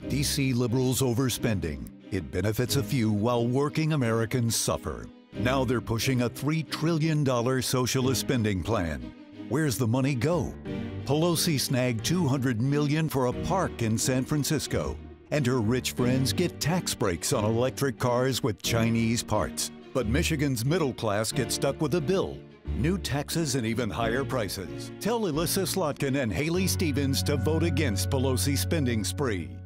DC liberals overspending. It benefits a few while working Americans suffer. Now they're pushing a $3 trillion socialist spending plan. Where's the money go? Pelosi snagged $200 million for a park in San Francisco. And her rich friends get tax breaks on electric cars with Chinese parts. But Michigan's middle class gets stuck with a bill. New taxes and even higher prices. Tell Elissa Slotkin and Haley Stevens to vote against Pelosi's spending spree.